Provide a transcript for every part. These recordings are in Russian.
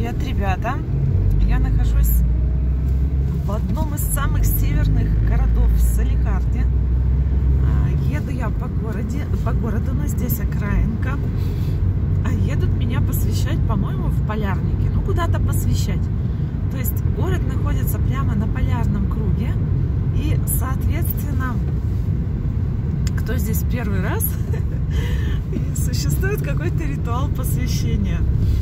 Привет, ребята! Я нахожусь в одном из самых северных городов в Салехарде. Еду я по городу, но здесь окраинка. Едут меня посвящать, по-моему, в Полярники. Ну, куда-то посвящать. То есть город находится прямо на полярном круге. И, соответственно, кто здесь первый раз, существует какой-то ритуал посвящения.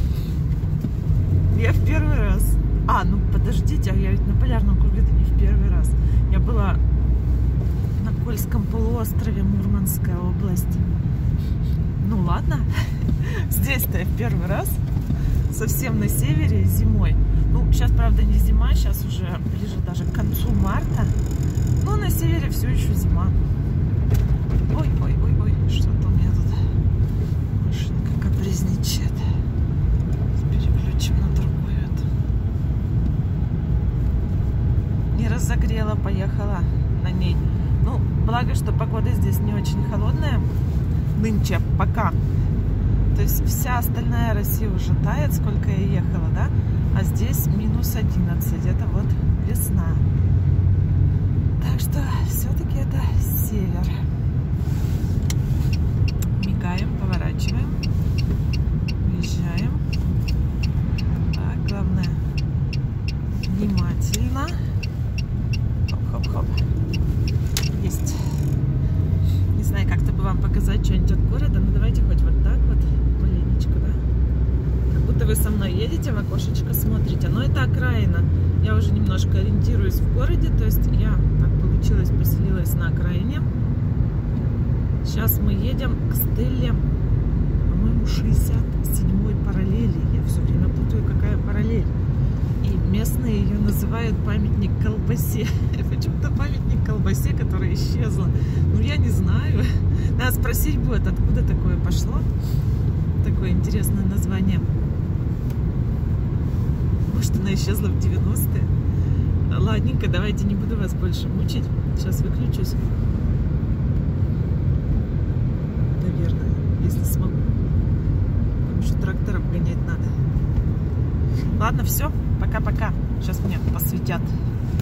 Я в первый раз. Ну подождите, я ведь на полярном круге-то не в первый раз. Я была на Кольском полуострове, Мурманская область. Ну ладно, здесь-то я в первый раз. Совсем на севере, зимой. Ну, сейчас, правда, не зима, сейчас уже ближе даже к концу марта. Но на севере все еще зима. Ой, что-то у меня тут машинка капризничает. Переключим на другую. Не разогрела, поехала на ней. Ну, благо, что погода здесь не очень холодная. Нынче, пока. То есть вся остальная Россия уже тает, сколько я ехала, да? А здесь минус 11. Это вот весна. Так что все-таки это север. Мигаем, поворачиваем. Уезжаем. Так, главное, внимательно. Хоп-хоп-хоп. Есть. Не знаю, как-то бы вам показать что-нибудь от города, но давайте хоть вот так вот, маленечко, да? Как будто вы со мной едете, в окошечко смотрите. Но это окраина. Я уже немножко ориентируюсь в городе, то есть я, так получилось, поселилась на окраине. Сейчас мы едем к стеле, по-моему, 67-й параллели. Я все время путаю, какая параллель. И местные ее называют памятник колбасе. Почему-то памятник колбасе, которая исчезла. Ну, я не знаю. Надо спросить будет, откуда такое пошло. Такое интересное название. Может, она исчезла в 90-е. Ладненько, давайте не буду вас больше мучить. Сейчас выключусь. Наверное, если смогу. Потому что тракторов гонять надо. Ладно, все. Пока-пока. Сейчас меня посвятят.